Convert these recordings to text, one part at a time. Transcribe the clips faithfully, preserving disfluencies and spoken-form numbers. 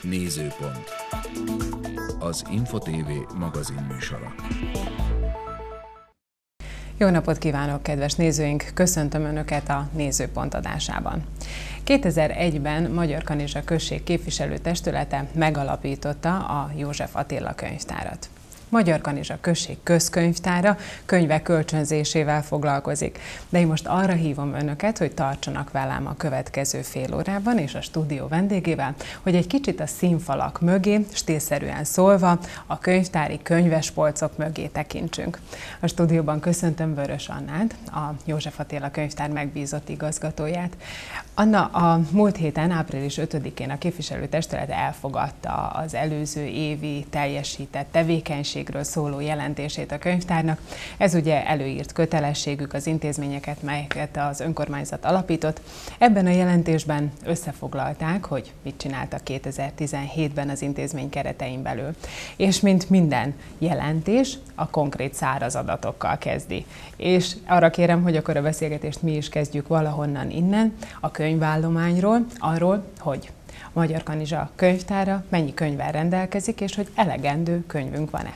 Nézőpont. Az Info té vé magazin műsora. Jó napot kívánok, kedves nézőink! Köszöntöm Önöket a Nézőpont adásában. kétezer-egyben Magyarkanizsa község képviselőtestülete megalapította a József Attila könyvtárat. Magyarkanizsa község közkönyvtára könyvek kölcsönzésével foglalkozik, de én most arra hívom Önöket, hogy tartsanak velem a következő fél órában és a stúdió vendégével, hogy egy kicsit a színfalak mögé, stílszerűen szólva, a könyvtári könyvespolcok mögé tekintsünk. A stúdióban köszöntöm Vörös Annát, a József Attila könyvtár megbízott igazgatóját. Anna, a múlt héten, április ötödikén a képviselőtestület elfogadta az előző évi teljesített tevékenységről szóló jelentését a könyvtárnak. Ez ugye előírt kötelességük az intézményeket, melyeket az önkormányzat alapított. Ebben a jelentésben összefoglalták, hogy mit csináltak kétezer-tizenhétben az intézmény keretein belül. És mint minden jelentés, a konkrét száraz adatokkal kezdi. És arra kérem, hogy akkor a beszélgetést mi is kezdjük valahonnan innen, a könyvállományról, arról, hogy Magyarkanizsa könyvtára mennyi könyvvel rendelkezik, és hogy elegendő könyvünk van-e.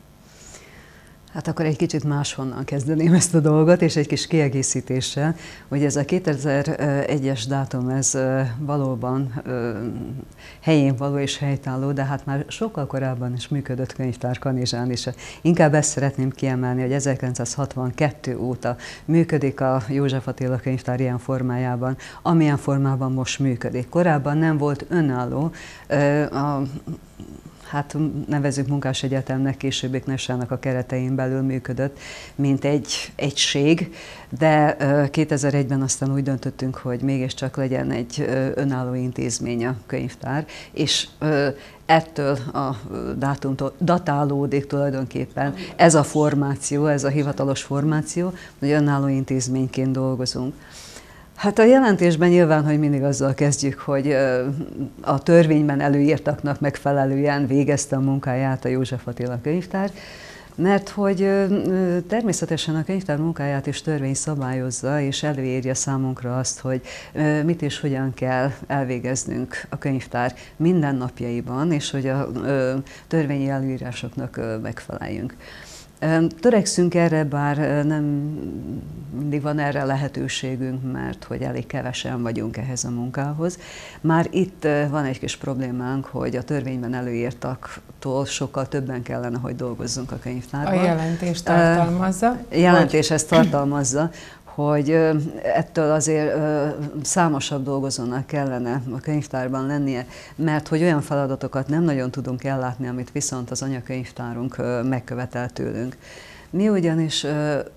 Hát akkor egy kicsit máshonnan kezdeném ezt a dolgot, és egy kis kiegészítéssel, hogy ez a kétezer-egyes dátum, ez valóban helyén való és helytálló, de hát már sokkal korábban is működött könyvtár Kanizsán, és inkább ezt szeretném kiemelni, hogy ezerkilencszázhatvankettő óta működik a József Attila könyvtár ilyen formájában, amilyen formában most működik. Korábban nem volt önálló, a hát nevezzük munkásegyetemnek, későbbi Knessának a keretein belül működött, mint egy egység, de kétezer-egyben aztán úgy döntöttünk, hogy mégiscsak legyen egy önálló intézmény a könyvtár, és ettől a dátumtól datálódik tulajdonképpen ez a formáció, ez a hivatalos formáció, hogy önálló intézményként dolgozunk. Hát a jelentésben nyilván, hogy mindig azzal kezdjük, hogy a törvényben előírtaknak megfelelően végezte a munkáját a József Attila könyvtár, mert hogy természetesen a könyvtár munkáját is törvény szabályozza, és előírja számunkra azt, hogy mit és hogyan kell elvégeznünk a könyvtár mindennapjaiban, és hogy a törvényi előírásoknak megfeleljünk. Törekszünk erre, bár nem mindig van erre lehetőségünk, mert hogy elég kevesen vagyunk ehhez a munkához. Már itt van egy kis problémánk, hogy a törvényben előírtaktól sokkal többen kellene, hogy dolgozzunk a könyvtárban. A jelentés tartalmazza? Jelentés ezt tartalmazza, hogy ettől azért számosabb dolgozónak kellene a könyvtárban lennie, mert hogy olyan feladatokat nem nagyon tudunk ellátni, amit viszont az anyakönyvtárunk megkövetel tőlünk. Mi ugyanis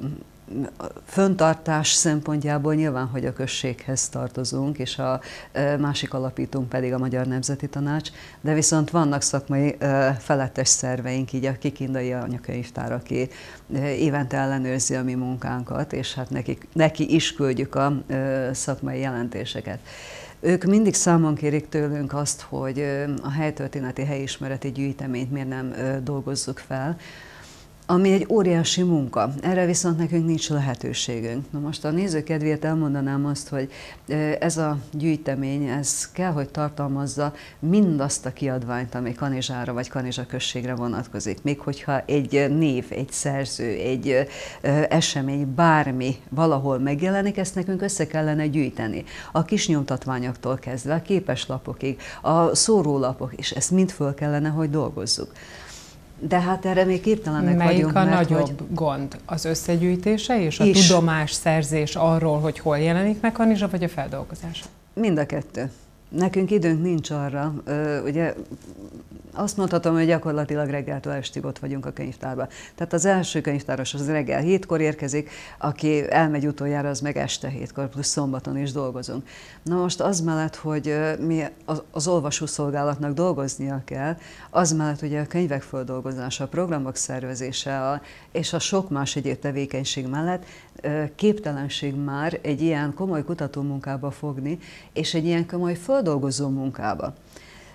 föntartás szempontjából nyilván, hogy a községhez tartozunk, és a másik alapítónk pedig a Magyar Nemzeti Tanács, de viszont vannak szakmai felettes szerveink, így a Kikindai Anyakönyvtár, aki évente ellenőrzi a mi munkánkat, és hát neki, neki is küldjük a szakmai jelentéseket. Ők mindig számon kérik tőlünk azt, hogy a helytörténeti helyismereti gyűjteményt miért nem dolgozzuk fel, ami egy óriási munka. Erre viszont nekünk nincs lehetőségünk. Na most a néző kedvéért elmondanám azt, hogy ez a gyűjtemény, ez kell, hogy tartalmazza mindazt a kiadványt, ami Kanizsára vagy Kanizsa községre vonatkozik. Még hogyha egy név, egy szerző, egy esemény, bármi valahol megjelenik, ezt nekünk össze kellene gyűjteni. A kisnyomtatványoktól kezdve, a képeslapokig, a szórólapok, és ezt mind föl kellene, hogy dolgozzuk. De hát erre még képtelenek Melyik vagyunk. a mert nagyobb hogy gond? Az összegyűjtése és a is. tudomásszerzés arról, hogy hol jelenik meg Kanizsa, vagy a feldolgozása? Mind a kettő. Nekünk időnk nincs arra. Ugye azt mondhatom, hogy gyakorlatilag reggeltől estig ott vagyunk a könyvtárban. Tehát az első könyvtáros az reggel hétkor érkezik, aki elmegy utoljára, az meg este hétkor, plusz szombaton is dolgozunk. Na most az mellett, hogy mi az, az olvasószolgálatnak dolgoznia kell, az mellett ugye a könyvek földolgozása, a programok szervezése a, és a sok más egyéb tevékenység mellett képtelenség már egy ilyen komoly kutatómunkába fogni, és egy ilyen komoly földolgozó munkába.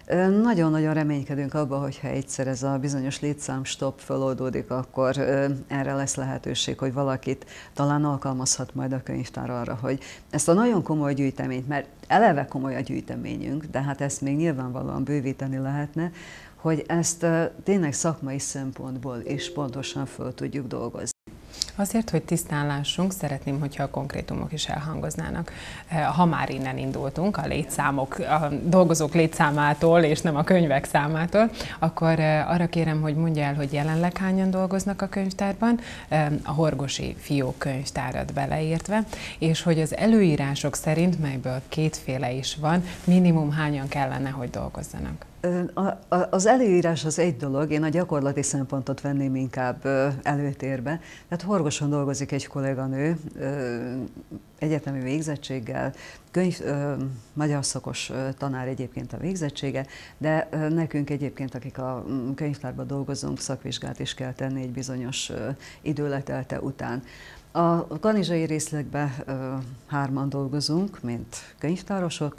Nagyon-nagyon reménykedünk abban, hogyha egyszer ez a bizonyos létszám stop feloldódik, akkor erre lesz lehetőség, hogy valakit talán alkalmazhat majd a könyvtár arra, hogy ezt a nagyon komoly gyűjteményt, mert eleve komoly a gyűjteményünk, de hát ezt még nyilvánvalóan bővíteni lehetne, hogy ezt tényleg szakmai szempontból is pontosan föl tudjuk dolgozni. Azért, hogy tisztán lássunk, szeretném, hogyha a konkrétumok is elhangoznának. Ha már innen indultunk, a létszámok, a dolgozók létszámától, és nem a könyvek számától, akkor arra kérem, hogy mondja el, hogy jelenleg hányan dolgoznak a könyvtárban, a Horgosi Fiók könyvtárat beleértve, és hogy az előírások szerint, melyből kétféle is van, minimum hányan kellene, hogy dolgozzanak. Az előírás az egy dolog, én a gyakorlati szempontot venném inkább előtérbe. Tehát Horgoson dolgozik egy kolléganő, egyetemi végzettséggel, könyv, magyar szakos tanár egyébként a végzettsége, de nekünk egyébként, akik a könyvtárban dolgozunk, szakvizsgát is kell tenni egy bizonyos idő letelte után. A kanizsai részlegben hárman dolgozunk, mint könyvtárosok,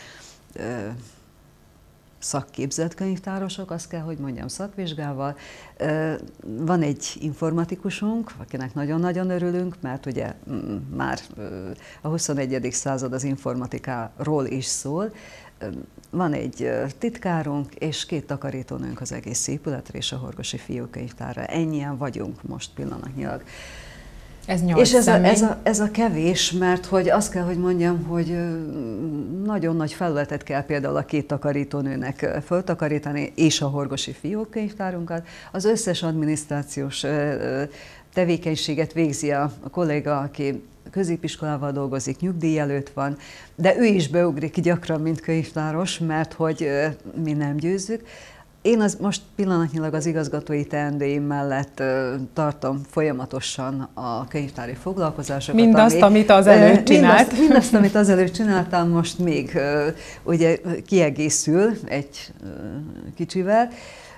szakképzett könyvtárosok, azt kell, hogy mondjam, szakvizsgával. Van egy informatikusunk, akinek nagyon-nagyon örülünk, mert ugye már a huszonegyedik század az informatikáról is szól. Van egy titkárunk és két takarítónőnk az egész épületre és a Horgosi Fiók könyvtárra. Ennyien vagyunk most pillanatnyilag. Ez nyolc és ez a, személy. ez, a, ez a kevés, mert hogy azt kell, hogy mondjam, hogy nagyon nagy felületet kell például a két takarítónőnek föltakarítani, és a Horgosi Fiók könyvtárunkat. Az összes adminisztrációs tevékenységet végzi a kolléga, aki középiskolával dolgozik, nyugdíj előtt van, de ő is beugrik gyakran, mint könyvtáros, mert hogy mi nem győzzük. Én az most pillanatnyilag az igazgatói teendőim mellett uh, tartom folyamatosan a könyvtári foglalkozásokat. Mindazt, ami, amit azelőtt csinált. Mindazt, mindazt, amit azelőtt csináltam, most még uh, ugye kiegészül egy uh, kicsivel.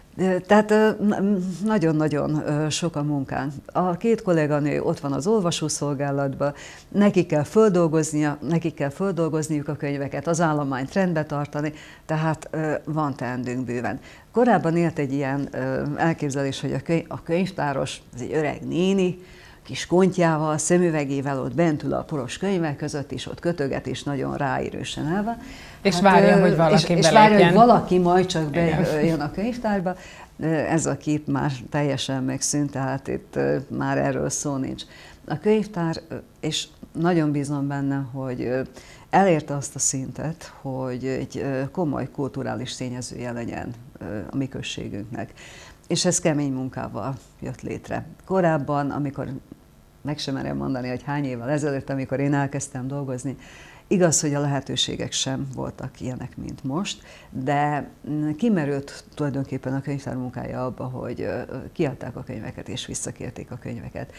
Tehát nagyon-nagyon sok a munkán. A két kolléganő ott van az olvasószolgálatban, neki kell földolgoznia, neki kell földolgozniuk a könyveket, az állományt rendbe tartani, tehát van teendőnk bőven. Korábban élt egy ilyen elképzelés, hogy a, könyv, a könyvtáros, ez egy öreg néni, kis kontyával, szemüvegével ott bent ül a poros könyvek között, és ott kötöget, és nagyon ráérősen el van. És hát, várja, hogy valaki és, és várja, hogy belépjen. valaki majd csak bejön a könyvtárba. Ez a kép már teljesen megszűnt, tehát itt már erről szó nincs. A könyvtár, és nagyon bízom benne, hogy elérte azt a szintet, hogy egy komoly kulturális tényezője legyen a mi községünknek. És ez kemény munkával jött létre. Korábban, amikor meg sem merem mondani, hogy hány évvel ezelőtt, amikor én elkezdtem dolgozni, igaz, hogy a lehetőségek sem voltak ilyenek, mint most, de kimerült tulajdonképpen a könyvtár munkája abba, hogy kiadták a könyveket és visszakérték a könyveket.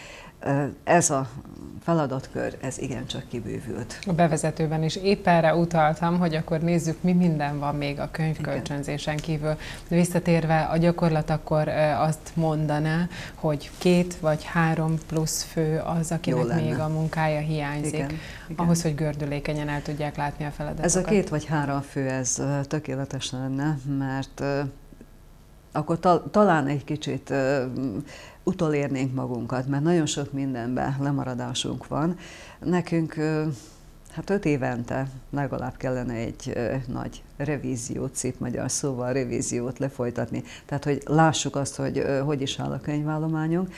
Ez a feladatkör, ez igencsak kibővült. A bevezetőben is épp erre utaltam, hogy akkor nézzük, mi minden van még a könyvkölcsönzésen kívül. De visszatérve a gyakorlat, akkor azt mondaná, hogy két vagy három plusz fő az, akinek még a munkája hiányzik, igen, igen. ahhoz, hogy gördülékenyen el tudják látni a feladatokat. Ez a két vagy három fő, ez tökéletes lenne, mert uh, akkor ta, talán egy kicsit uh, utolérnénk magunkat, mert nagyon sok mindenben lemaradásunk van. Nekünk uh, hát öt évente legalább kellene egy uh, nagy revíziót, szép magyar szóval revíziót lefolytatni. Tehát, hogy lássuk azt, hogy uh, hogy is áll a könyvállományunk.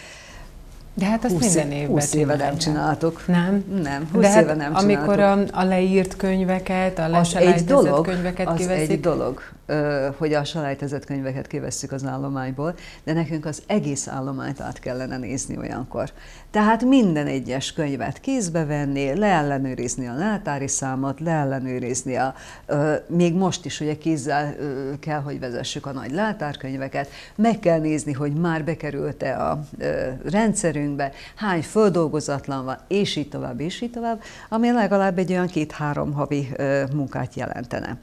De hát azt minden évben húsz éve nem csináltuk. Nem? Nem, húsz De hát éve nem amikor csináltuk. a, a leírt könyveket, a az egy dolog, könyveket az kiveszik. egy dolog, hogy a selejtezett könyveket kivesszük az állományból, de nekünk az egész állományt át kellene nézni olyankor. Tehát minden egyes könyvet kézbe venni, leellenőrizni a leltári számot, leellenőrizni a, még most is ugye kézzel kell, hogy vezessük a nagy leltárkönyveket, meg kell nézni, hogy már bekerült-e a rendszerünkbe, hány földolgozatlan van, és így tovább, és így tovább, ami legalább egy olyan két-három havi munkát jelentene.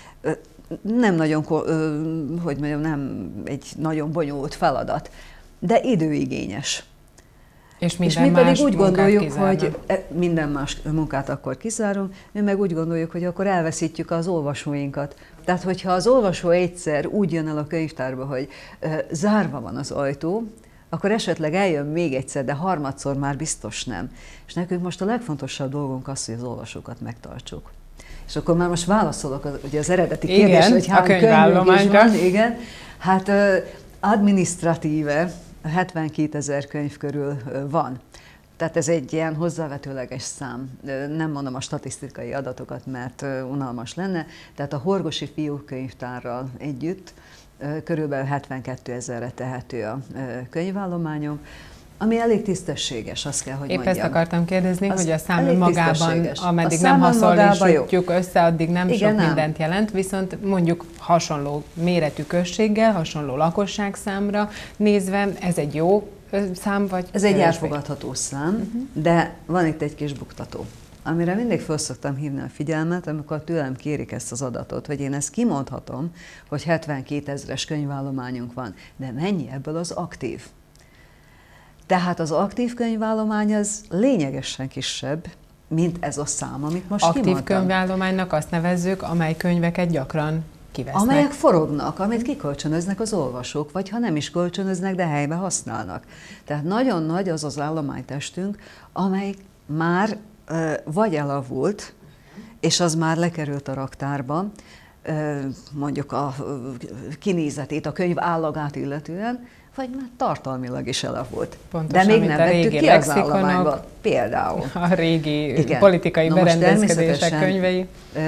Nem nagyon, hogy mondjam, nem egy nagyon bonyolult feladat, de időigényes. És, és mi pedig úgy gondoljuk, hogy minden más munkát akkor kizárunk, mi meg úgy gondoljuk, hogy akkor elveszítjük az olvasóinkat. Tehát, hogyha az olvasó egyszer úgy jön el a könyvtárba, hogy uh, zárva van az ajtó, akkor esetleg eljön még egyszer, de harmadszor már biztos nem. És nekünk most a legfontosabb dolgunk az, hogy az olvasókat megtartsuk. És akkor már most válaszolok az, ugye az eredeti kérdésre, hogy hány könyvünk is van. Igen, hát uh, adminisztratíve hetvenkétezer könyv körül uh, van. Tehát ez egy ilyen hozzávetőleges szám. Nem mondom a statisztikai adatokat, mert uh, unalmas lenne. Tehát a Horgosi Fiúkönyvtárral együtt uh, körülbelül hetvenkétezerre tehető a uh, könyvállományom, ami elég tisztességes, azt kell, hogy Épp mondjam. ezt akartam kérdezni, az hogy a szám elég magában, ameddig nem hasonlítjuk össze, addig nem Igen, sok nem. mindent jelent, viszont mondjuk hasonló méretű községgel, hasonló lakosságszámra nézve, ez egy jó szám, vagy Ez egy elfogadható szám, uh-huh. de van itt egy kis buktató, amire mindig fel szoktam hívni a figyelmet, amikor tőlem kérik ezt az adatot, hogy én ezt kimondhatom, hogy hetvenkétezres könyvállományunk van, de mennyi ebből az aktív? Tehát az aktív könyvállomány az lényegesen kisebb, mint ez a szám, amit most aktív kimondtam. Aktív könyvállománynak azt nevezzük, amely könyveket gyakran kivesznek. Amelyek forognak, amit kikölcsönöznek az olvasók, vagy ha nem is kölcsönöznek, de helyben használnak. Tehát nagyon nagy az az állománytestünk, amely már ö, vagy elavult, és az már lekerült a raktárba, ö, mondjuk a kinézetét, a könyv állagát illetően, vagy már tartalmilag is elavult. Pontosan, de még nem vettük ki az állományba. Például. A régi Igen. politikai Na berendezkedések könyvei.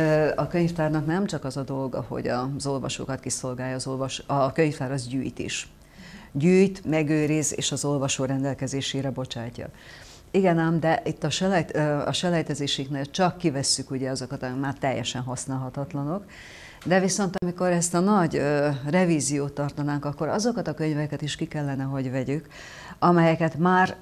A könyvtárnak nem csak az a dolga, hogy az olvasókat kiszolgálja, az olvas, a könyvtár az gyűjt is. Gyűjt, megőriz, és az olvasó rendelkezésére bocsátja. Igen ám, de itt a, selejt, a selejtezésiknél csak kivesszük ugye azokat, amik már teljesen használhatatlanok. De viszont amikor ezt a nagy ö, revíziót tartanánk, akkor azokat a könyveket is ki kellene, hogy vegyük, amelyeket már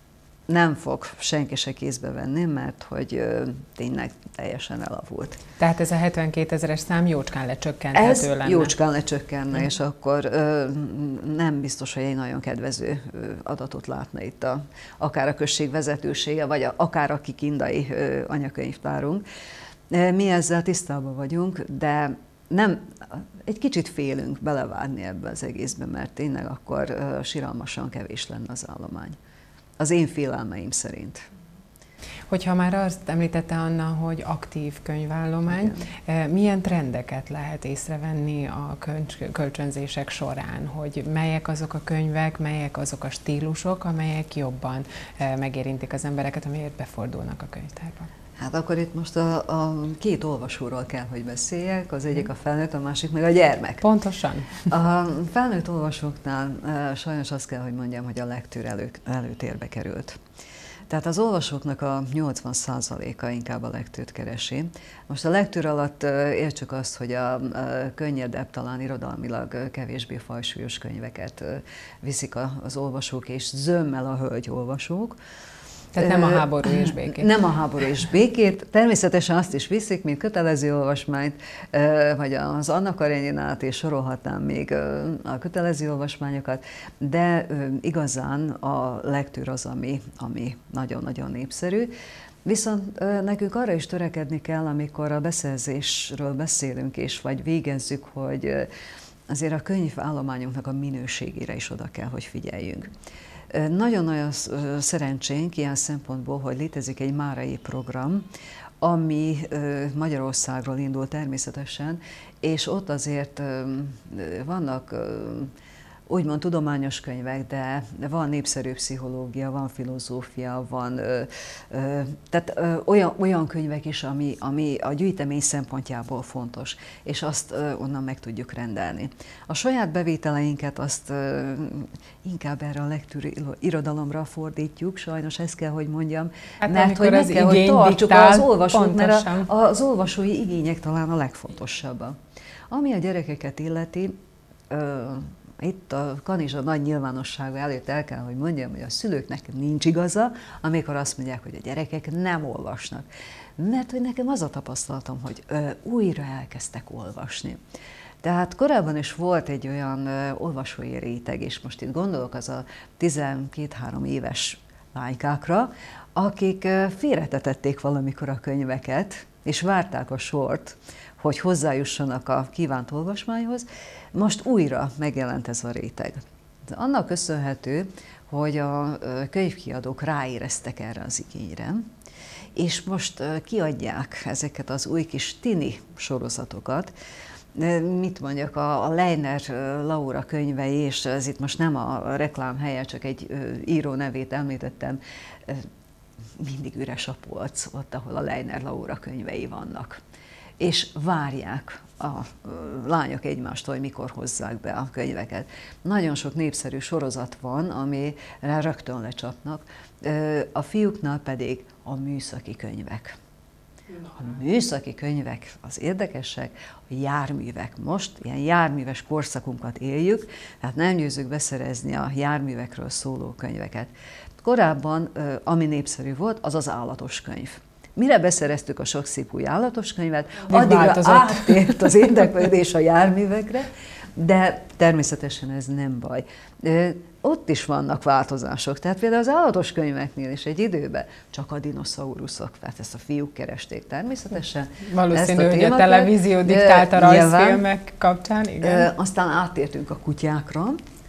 nem fog senki se kézbe venni, mert hogy ö, tényleg teljesen elavult. Tehát ez a hetvenkétezeres szám jócskán lecsökkenthető ez lenne. Ez jócskán lecsökkenne, mm. és akkor ö, nem biztos, hogy egy nagyon kedvező adatot látna itt a, akár a község vezetősége, vagy a, akár a kikindai ö, anyakönyvtárunk. Mi ezzel tisztában vagyunk, de nem, egy kicsit félünk belevágni ebbe az egészbe, mert tényleg akkor uh, siralmasan kevés lenne az állomány. Az én félelmeim szerint. Hogyha már azt említette Anna, hogy aktív könyvállomány, Igen. milyen trendeket lehet észrevenni a kölcsönzések során? Hogy melyek azok a könyvek, melyek azok a stílusok, amelyek jobban megérintik az embereket, amelyek befordulnak a könyvtárba? Hát akkor itt most a, a két olvasóról kell, hogy beszéljek, az egyik a felnőtt, a másik meg a gyermek. Pontosan. A felnőtt olvasóknál e, sajnos azt kell, hogy mondjam, hogy a lektűr elő, előtérbe került. Tehát az olvasóknak a nyolcvan százaléka inkább a lektűrt keresi. Most a lektűr alatt értsük azt, hogy a, a könnyedebb, talán irodalmilag kevésbé fajsúlyos könyveket viszik az olvasók, és zömmel a hölgy olvasók. Tehát nem a háború és békét. Nem a háború és békét. Természetesen azt is viszik, mint kötelező olvasmányt, vagy az Anna Kareninát, és sorolhatnám még a kötelező olvasmányokat, de igazán a lektűr az, ami, ami nagyon-nagyon népszerű. Viszont nekünk arra is törekedni kell, amikor a beszerzésről beszélünk, és vagy végezzük, hogy azért a könyvállományunknak a minőségére is oda kell, hogy figyeljünk. Nagyon-nagyon szerencsénk ilyen szempontból, hogy létezik egy márai program, ami Magyarországról indul természetesen, és ott azért vannak úgymond tudományos könyvek, de van népszerű pszichológia, van filozófia, van ö, ö, tehát ö, olyan, olyan könyvek is, ami, ami a gyűjtemény szempontjából fontos, és azt ö, onnan meg tudjuk rendelni. A saját bevételeinket azt ö, inkább erre a lektűr irodalomra fordítjuk, sajnos ezt kell, hogy mondjam, hát mert hogy meg kell, hogy tartsuk diktál, az olvasót, mert a, az olvasói igények talán a legfontosabbak. Ami a gyerekeket illeti, ö, itt a Kanizsa nagy nyilvánossága előtt el kell, hogy mondjam, hogy a szülőknek nincs igaza, amikor azt mondják, hogy a gyerekek nem olvasnak. Mert hogy nekem az a tapasztalatom, hogy ö, újra elkezdtek olvasni. Tehát korábban is volt egy olyan ö, olvasói réteg, és most itt gondolok, az a tizenkét-három éves lánykákra, akik félretették valamikor a könyveket, és várták a sort, hogy hozzájussanak a kívánt olvasmányhoz. Most újra megjelent ez a réteg. De annak köszönhető, hogy a könyvkiadók ráéreztek erre az igényre, és most kiadják ezeket az új kis tini sorozatokat. Mit mondjak, a Leiner Laura könyvei, és ez itt most nem a reklám helye, csak egy író nevét említettem, mindig üres a polc ott, ahol a Leiner Laura könyvei vannak. És várják a lányok egymástól, hogy mikor hozzák be a könyveket. Nagyon sok népszerű sorozat van, amire rögtön lecsapnak, a fiúknál pedig a műszaki könyvek. A műszaki könyvek az érdekesek, a járművek. Most ilyen járműves korszakunkat éljük, tehát nem győzünk beszerezni a járművekről szóló könyveket. Korábban, ami népszerű volt, az az állatos könyv. Mire beszereztük a sok szép új állatos könyvet, addigra áttért az érdeklődés a járművekre, de természetesen ez nem baj. Ott is vannak változások. Tehát például az állatos könyveknél is egy időben csak a dinoszauruszok, tehát ezt a fiúk keresték természetesen. Valószínű, hogy a televízió diktálta rajzfilmek kapcsán, igen. Aztán áttértünk a kutyákra,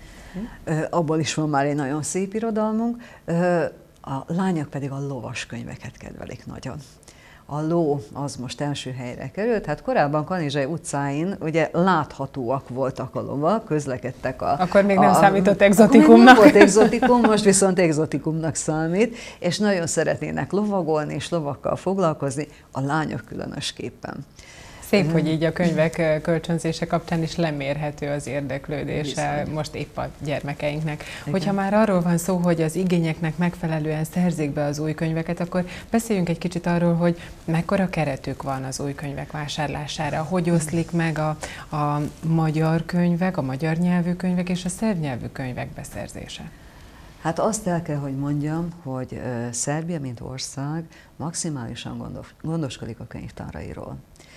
abból is van már egy nagyon szép irodalmunk. A lányok pedig a lovas könyveket kedvelik nagyon. A ló az most első helyre került, hát korábban Kanizsai utcáin ugye láthatóak voltak a lovak, közlekedtek a... Akkor még nem a, számított egzotikumnak. Nem volt egzotikum, most viszont egzotikumnak számít, és nagyon szeretnének lovagolni és lovakkal foglalkozni, a lányok különösképpen. Szép, hogy így a könyvek kölcsönzése kapcsán is lemérhető az érdeklődése Bizony. most épp a gyermekeinknek. Igen. Hogyha már arról van szó, hogy az igényeknek megfelelően szerzik be az új könyveket, akkor beszéljünk egy kicsit arról, hogy mekkora keretük van az új könyvek vásárlására, hogy oszlik meg a, a magyar könyvek, a magyar nyelvű könyvek és a szerb nyelvű könyvek beszerzése. Hát azt el kell, hogy mondjam, hogy Szerbia, mint ország maximálisan gondos, gondoskodik a könyvtárairól.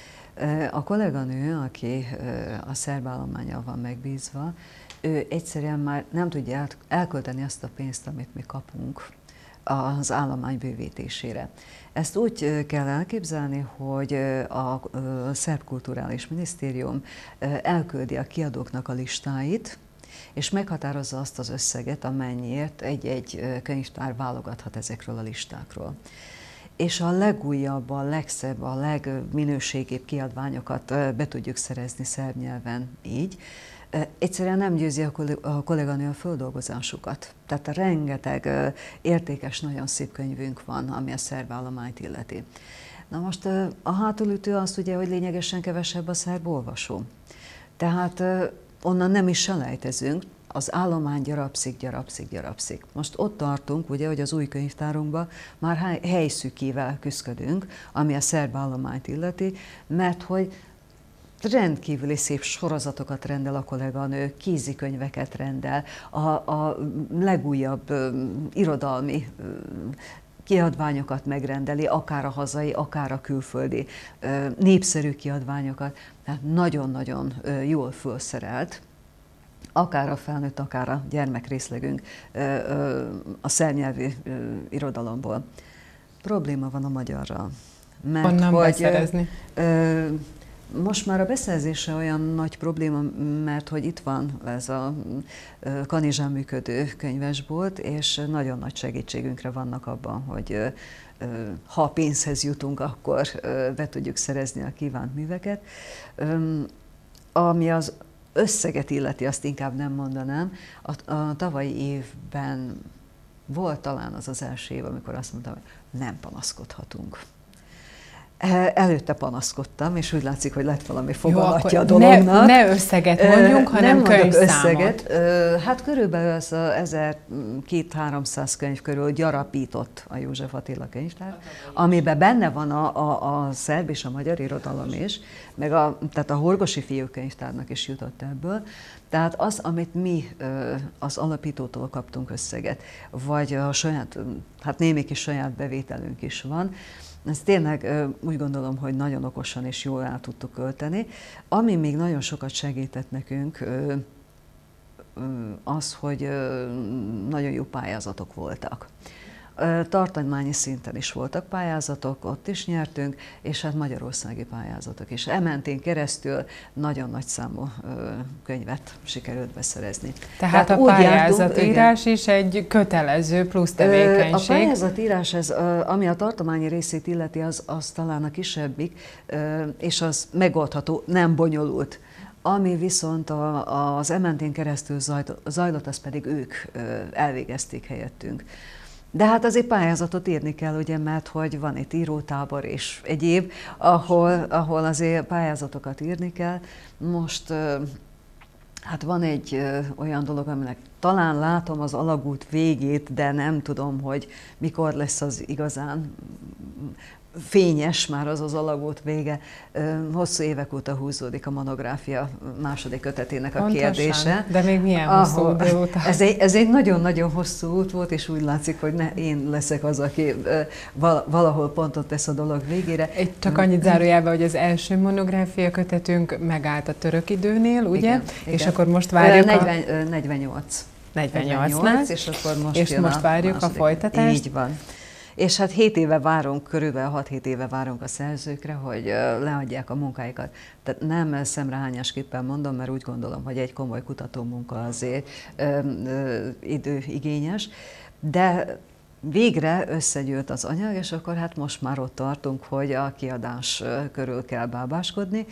A kolléganő, aki a szerb állománnyal van megbízva, ő egyszerűen már nem tudja elkölteni azt a pénzt, amit mi kapunk az állomány bővítésére. Ezt úgy kell elképzelni, hogy a Szerb Kulturális Minisztérium elküldi a kiadóknak a listáit, és meghatározza azt az összeget, amennyiért egy-egy könyvtár válogathat ezekről a listákról. És a legújabb, a legszebb, a legminőségibb kiadványokat be tudjuk szerezni szerb nyelven így. Egyszerűen nem győzi a kolléganő a földolgozásukat. Tehát rengeteg értékes, nagyon szép könyvünk van, ami a szerb állományt illeti. Na most a hátulütő az ugye, hogy lényegesen kevesebb a szerb olvasó. Tehát onnan nem is selejtezünk, az állomány gyarapszik, gyarapszik, gyarapszik. Most ott tartunk, ugye, hogy az új könyvtárunkban már helyszűkével küszködünk, ami a szerb állományt illeti, mert hogy rendkívüli szép sorozatokat rendel a kolléganő, kézikönyveket rendel, a, a legújabb ö, irodalmi ö, kiadványokat megrendeli, akár a hazai, akár a külföldi ö, népszerű kiadványokat, tehát nagyon-nagyon jól fölszerelt, akár a felnőtt, akár a gyermekrészlegünk a szerbnyelvű irodalomból. Probléma van a magyarral. Mert Honnan hogy, beszerezni? Most már a beszerzése olyan nagy probléma, mert hogy itt van ez a Kanizsán működő könyvesbolt, és nagyon nagy segítségünkre vannak abban, hogy ha pénzhez jutunk, akkor be tudjuk szerezni a kívánt műveket. Ami az összeget illeti, azt inkább nem mondanám. A, a tavalyi évben volt talán az az első év, amikor azt mondtam, hogy nem panaszkodhatunk. Előtte panaszkodtam, és úgy látszik, hogy lett valami foganatja a dolognak. Ne, ne összeget mondjunk, hanem könyvszámot. Hát körülbelül ez a ezerkétszáz-háromszáz könyv körül gyarapított a József Attila könyvtár, amiben benne van a, a, a szerb és a magyar irodalom is, meg a, tehát a Horgosi Fiúkönyvtárnak is jutott ebből. Tehát az, amit mi az alapítótól kaptunk összeget, vagy a saját, hát némi kis saját bevételünk is van, ezt tényleg úgy gondolom, hogy nagyon okosan és jól el tudtuk költeni. Ami még nagyon sokat segített nekünk, az, hogy nagyon jó pályázatok voltak. Tartományi szinten is voltak pályázatok, ott is nyertünk, és hát magyarországi pályázatok is. Ementén keresztül nagyon nagy számú könyvet sikerült beszerezni. Tehát, Tehát a pályázatírás is egy kötelező plusz tevékenység. A pályázatírás, ez, ami a tartományi részét illeti, az, az talán a kisebbik, és az megoldható, nem bonyolult. Ami viszont a, az Ementén keresztül zajlott, az pedig ők elvégezték helyettünk. De hát azért pályázatot írni kell, ugye, mert hogy van itt írótábor és egyéb, ahol, ahol azért pályázatokat írni kell. Most hát van egy olyan dolog, aminek talán látom az alagút végét, de nem tudom, hogy mikor lesz az igazán fényes már az az alagút vége. Hosszú évek óta húzódik a monográfia második kötetének a Pontosan, kérdése. De még milyen hosszú Ahol, idő óta? Ez egy, ez egy nagyon-nagyon hosszú út volt, és úgy látszik, hogy ne, én leszek az, aki valahol pontot tesz a dolog végére. Egy, csak annyit zárójelben, hogy az első monográfia kötetünk megállt a török időnél, ugye? Igen, és igen. akkor most várjuk negyven, a... negyvennyolc. negyvennyolcnál, és akkor most, és most a várjuk második. A folytatást. Így van. És hát hét éve várunk, körülbelül hat-hét éve várunk a szerzőkre, hogy leadják a munkáikat. Tehát nem szemrehányásképpen mondom, mert úgy gondolom, hogy egy komoly kutatómunka azért ö, ö, időigényes, de végre összegyűlt az anyag, és akkor hát most már ott tartunk, hogy a kiadás körül kell bábáskodni.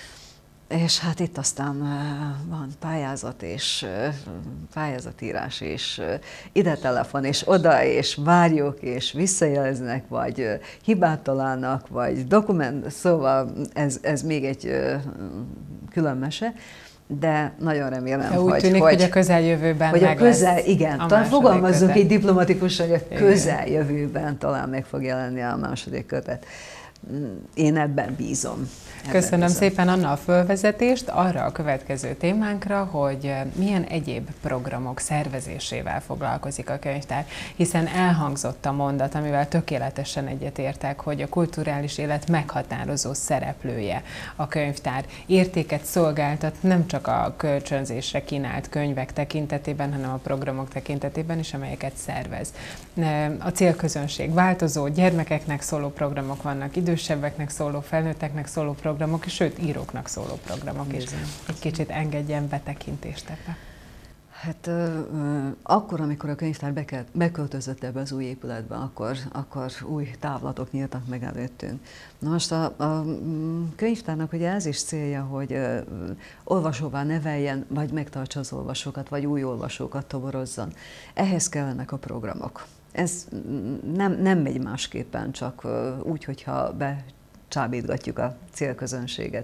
És hát itt aztán van pályázat és pályázatírás, és ide telefon, és oda, és várjuk, és visszajeleznek, vagy hibát találnak, vagy dokument, szóval ez, ez még egy külön mese, de nagyon remélem, de úgy hogy, tűnik, hogy, hogy a közeljövőben hogy meg a közel, lesz igen, a talán fogalmazzuk kötet. így diplomatikusan, hogy a közeljövőben talán meg fog jelenni a második kötet. Én ebben bízom. Ebben Köszönöm bízom. szépen, Anna, a fölvezetést arra a következő témánkra, hogy milyen egyéb programok szervezésével foglalkozik a könyvtár, hiszen elhangzott a mondat, amivel tökéletesen egyetértek, hogy a kulturális élet meghatározó szereplője a könyvtár. Értéket szolgáltat nem csak a kölcsönzésre kínált könyvek tekintetében, hanem a programok tekintetében is, amelyeket szervez. A célközönség változó, gyermekeknek szóló programok vannak, idősebbeknek szóló, felnőtteknek szóló programok, és sőt, íróknak szóló programok is. Egy kicsit engedjen betekintést ebbe. Hát ö, ö, akkor, amikor a könyvtár beke, beköltözött ebbe az új épületbe, akkor, akkor új távlatok nyíltak meg előttünk. Na most a, a könyvtárnak ugye ez is célja, hogy ö, olvasóvá neveljen, vagy megtartsa az olvasókat, vagy új olvasókat toborozzon. Ehhez kellenek a programok. Ez nem, nem megy másképpen, csak úgy, hogyha becsábítgatjuk a célközönséget.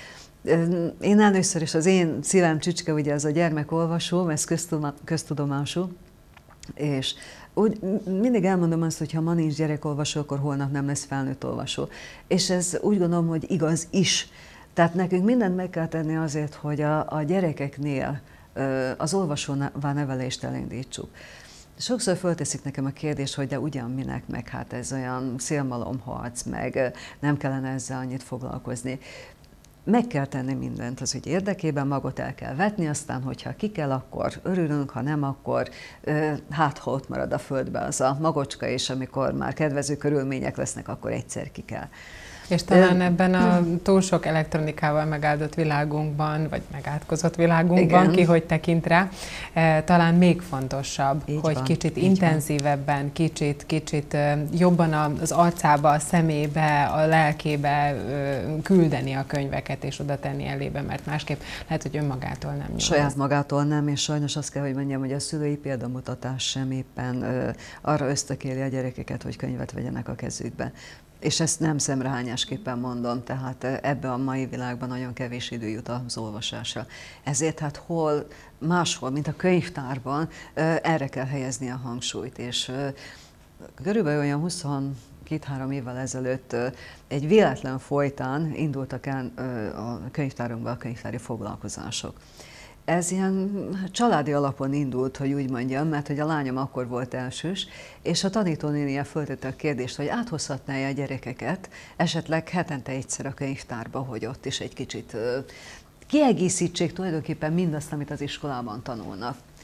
Én először is, az én szívem csücske, ugye az a gyermekolvasó, ez köztudomású, és úgy mindig elmondom azt, hogy ha ma nincs gyerekolvasó, akkor holnap nem lesz felnőtt olvasó. És ez úgy gondolom, hogy igaz is. Tehát nekünk mindent meg kell tenni azért, hogy a, a gyerekeknél az olvasóvá nevelést elindítsuk. Sokszor fölteszik nekem a kérdést, hogy de ugyan minek, meg hát ez olyan szélmalomharc, meg nem kellene ezzel annyit foglalkozni. Meg kell tenni mindent az ügy érdekében, magot el kell vetni, aztán, hogyha ki kell, akkor örülünk, ha nem, akkor hát ha ott marad a földbe az a magocska, és amikor már kedvező körülmények lesznek, akkor egyszer ki kell. És talán ebben a túl sok elektronikával megáldott világunkban, vagy megátkozott világunkban, igen, ki hogy tekint rá, talán még fontosabb, így hogy van, kicsit intenzívebben, van. kicsit, kicsit jobban az arcába, a szemébe, a lelkébe küldeni a könyveket, és oda tenni elébe, mert másképp lehet, hogy önmagától nem nyom. Saját magától nem, és sajnos azt kell, hogy mondjam, hogy a szülői példamutatás sem éppen arra ösztökéli a gyerekeket, hogy könyvet vegyenek a kezükbe. És ezt nem szemrehányásképpen mondom, tehát ebben a mai világban nagyon kevés idő jut az olvasásra. Ezért hát hol máshol, mint a könyvtárban, erre kell helyezni a hangsúlyt. És körülbelül olyan huszonkettő-három évvel ezelőtt egy véletlen folytán indultak el a könyvtárunkba a könyvtári foglalkozások. Ez ilyen családi alapon indult, hogy úgy mondjam, mert hogy a lányom akkor volt elsős, és a tanítónénie föltette a kérdést, hogy áthozhatná-e a gyerekeket, esetleg hetente egyszer a könyvtárba, hogy ott is egy kicsit kiegészítsék tulajdonképpen mindazt, amit az iskolában tanulnak.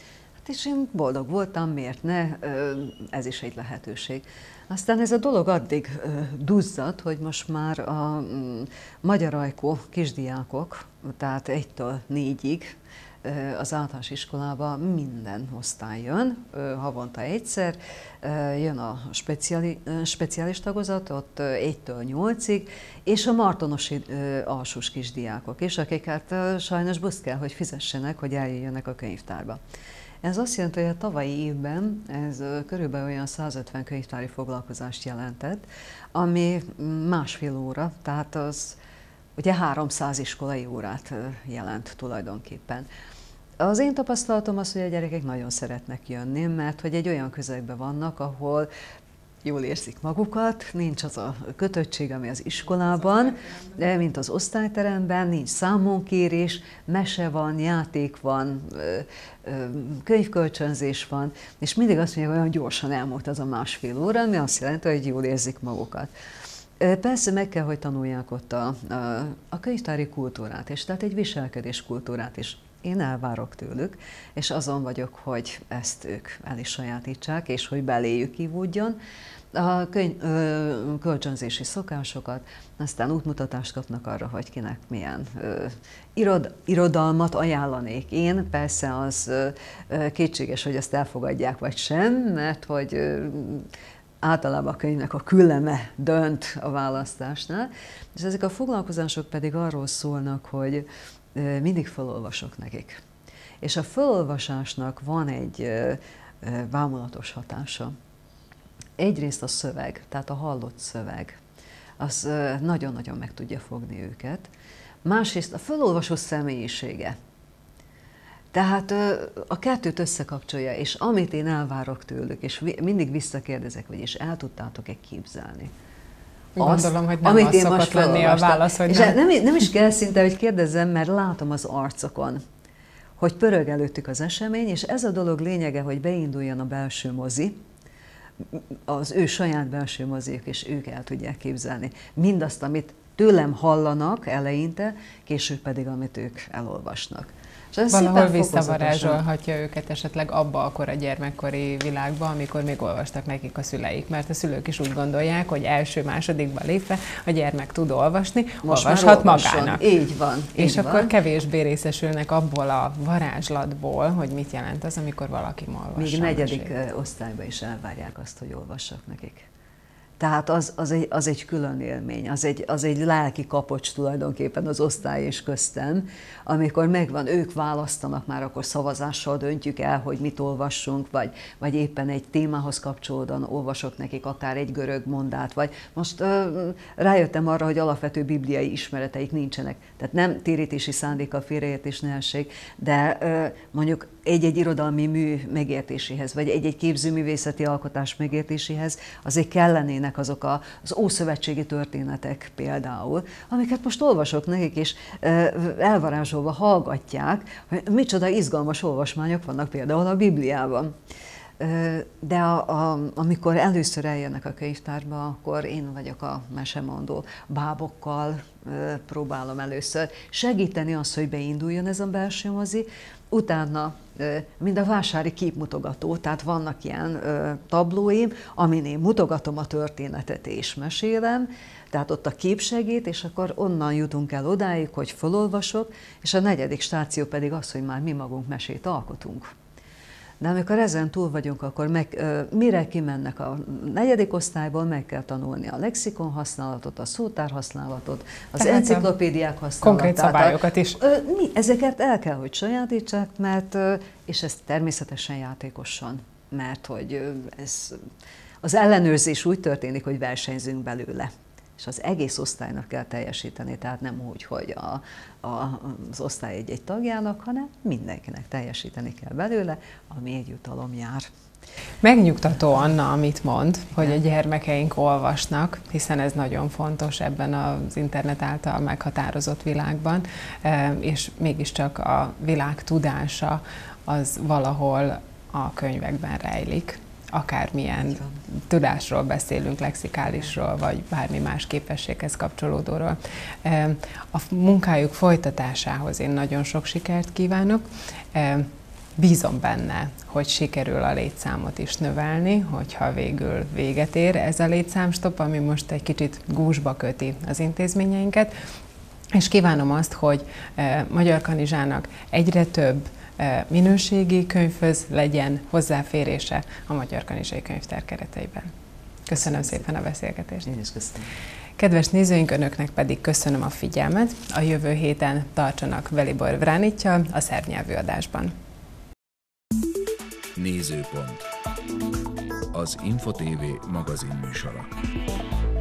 Hát és én boldog voltam, miért ne, ez is egy lehetőség. Aztán ez a dolog addig duzzadt, hogy most már a magyar ajkú kisdiákok, tehát egytől négyig az általános iskolába minden osztály jön, havonta egyszer, jön a speciális, speciális tagozat, ott egytől nyolcig, és a martonosi alsós kisdiákok is, akiket sajnos busz kell, hogy fizessenek, hogy eljöjjenek a könyvtárba. Ez azt jelenti, hogy a tavalyi évben ez körülbelül olyan százötven könyvtári foglalkozást jelentett, ami másfél óra, tehát az ugye háromszáz iskolai órát jelent tulajdonképpen. Az én tapasztalatom az, hogy a gyerekek nagyon szeretnek jönni, mert hogy egy olyan közegben vannak, ahol jól érzik magukat, nincs az a kötöttség, ami az iskolában, de mint az osztályteremben, nincs számonkérés, mese van, játék van, könyvkölcsönzés van, és mindig azt mondják, hogy olyan gyorsan elmúlt az a másfél óra, ami azt jelenti, hogy jól érzik magukat. Persze meg kell, hogy tanulják ott a, a, a könyvtári kultúrát is, tehát egy viselkedés kultúrát is. Én elvárok tőlük, és azon vagyok, hogy ezt ők el is sajátítsák, és hogy beléjük ívódjon. A könyv, ö, kölcsönzési szokásokat, aztán útmutatást kapnak arra, hogy kinek milyen ö, irod, irodalmat ajánlanék én. Persze az ö, kétséges, hogy ezt elfogadják vagy sem, mert hogy ö, általában a könyvnek a külleme dönt a választásnál. És ezek a foglalkozások pedig arról szólnak, hogy mindig felolvasok nekik. És a felolvasásnak van egy bámulatos hatása. Egyrészt a szöveg, tehát a hallott szöveg, az nagyon-nagyon meg tudja fogni őket. Másrészt a felolvasó személyisége. Tehát a kettőt összekapcsolja, és amit én elvárok tőlük, és mindig visszakérdezek, hogy és el tudtátok-e képzelni? Gondolom, hogy nem az szokott lenni a válasz, hogy nem. nem. Nem is kell szinte, hogy kérdezzem, mert látom az arcokon, hogy pörög előttük az esemény, és ez a dolog lényege, hogy beinduljon a belső mozi, az ő saját belső moziuk, és ők el tudják képzelni mindazt, amit tőlem hallanak eleinte, később pedig, amit ők elolvasnak. Valahol visszavarázsolhatja őket esetleg abba akkor a gyermekkori világba, amikor még olvastak nekik a szüleik. Mert a szülők is úgy gondolják, hogy első-másodikba lépve a gyermek tud olvasni, most olvashat magának. Így van. És így akkor van. kevésbé részesülnek abból a varázslatból, hogy mit jelent az, amikor valaki olvassa. Még negyedik osztályban is elvárják azt, hogy olvassak nekik. Tehát az, az, egy, az egy külön élmény, az egy, az egy lelki kapocs tulajdonképpen az osztály és köztem, amikor megvan, ők választanak, már akkor szavazással döntjük el, hogy mit olvassunk, vagy, vagy éppen egy témához kapcsolódóan olvasok nekik akár egy görög mondát, vagy most ö, rájöttem arra, hogy alapvető bibliai ismereteik nincsenek, tehát nem térítési szándéka, félreértés ne essék, de ö, mondjuk egy-egy irodalmi mű megértéséhez, vagy egy-egy képzőművészeti alkotás megértéséhez azért kellenének azok a, az ószövetségi történetek például, amiket most olvasok nekik, és elvarázsolva hallgatják, hogy micsoda izgalmas olvasmányok vannak például a Bibliában. De a, a, amikor először eljönnek a könyvtárba, akkor én vagyok a mesemondó. Bábokkal próbálom először segíteni azt, hogy beinduljon ez a belső mozi, utána mind a vásári képmutogató, tehát vannak ilyen tablóim, amin én mutogatom a történetet és mesélem, tehát ott a kép segít, és akkor onnan jutunk el odáig, hogy felolvasok, és a negyedik stáció pedig az, hogy már mi magunk mesét alkotunk. De amikor ezen túl vagyunk, akkor meg, mire kimennek a negyedik osztályból, meg kell tanulni a lexikon használatot, a szótár használatot, az tehát enciklopédiák használatát. Konkrét szabályokat is. Mi ezeket el kell, hogy sajátítsák, mert, és ez természetesen játékosan, mert hogy ez, az ellenőrzés úgy történik, hogy versenyzünk belőle. És az egész osztálynak kell teljesíteni, tehát nem úgy, hogy a, a, az osztály egy-egy tagjának, hanem mindenkinek teljesíteni kell belőle, ami egy jutalom jár. Megnyugtató, Anna, amit mond, hogy a gyermekeink olvasnak, hiszen ez nagyon fontos ebben az internet által meghatározott világban, és mégiscsak a világ tudása az valahol a könyvekben rejlik. Akármilyen tudásról beszélünk, lexikálisról, vagy bármi más képességhez kapcsolódóról. A munkájuk folytatásához én nagyon sok sikert kívánok. Bízom benne, hogy sikerül a létszámot is növelni, hogyha végül véget ér ez a létszámstopp, ami most egy kicsit gúzsba köti az intézményeinket, és kívánom azt, hogy Magyarkanizsának egyre több minőségi könyvhöz legyen hozzáférése a Magyarkanizsai Könyvtár kereteiben. Köszönöm, köszönöm szépen a beszélgetést. Én is köszönöm. Kedves nézőink, önöknek pedig köszönöm a figyelmet. A jövő héten tartsanak Velibor Vránittyal a szerb nyelvű adásban. Nézőpont. Az Info té vé magazin műsora.